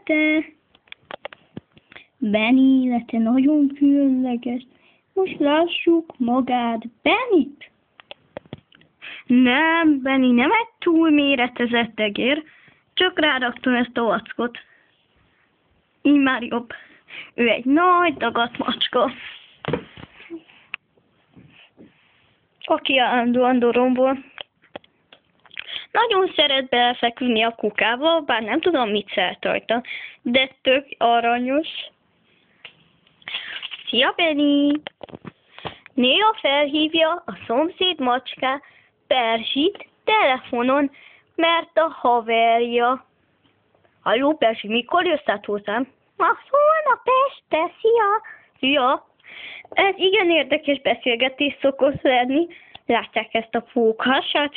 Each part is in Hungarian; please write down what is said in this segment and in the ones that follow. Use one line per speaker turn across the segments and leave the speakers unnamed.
élete. Benny élete nagyon különleges. Most lássuk magát, Bennyt. Nem, Benny nem egy túlméretezett egér, csak ráraktam ezt a vackot. Így már jobb. Ő egy nagy dagadt macska, aki állandóan dorombol. Nagyon szeret belefeküdni a kukába, bár nem tudom, mit szeret rajta, de tök aranyos. Szia, Benny! Néha felhívja a szomszéd macska Perzsit telefonon, mert a haverja. Halló, Perzsi, mikor jössz át hozzám? Holnap este, szia! Szia! Ez igen érdekes beszélgetés szokott lenni. Látják ezt a pókhasát?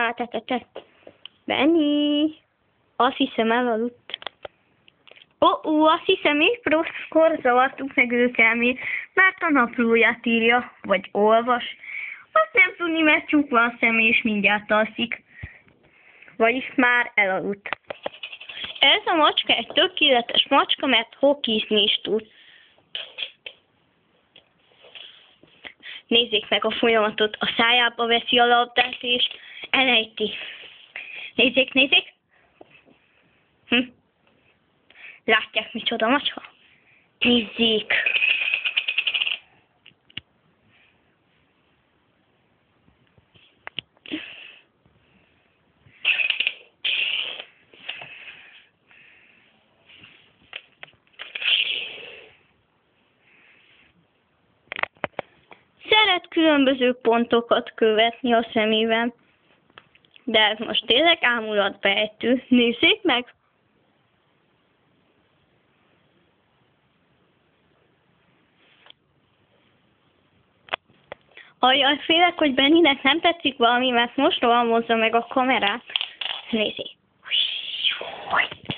Benny! Azt hiszem elaludt. Azt hiszem éppkor zavartuk meg ők elmét, mert a naplóját írja, vagy olvas. Azt nem tudni, mert csukva a szeme és mindjárt alszik. Vagyis már elaludt. Ez a macska egy tökéletes macska, mert hokizni is tud. Nézzék meg a folyamatot, a szájába veszi a labdát és elejti. Nézzék! Látják, micsoda macska? Nézzék! Szeret különböző pontokat követni a szemével. De ez most tényleg ámulatbejtő. Nézzék meg! Ajjaj, félek, hogy Bennynek nem tetszik valami, mert most rohamozza meg a kamerát. Nézzék!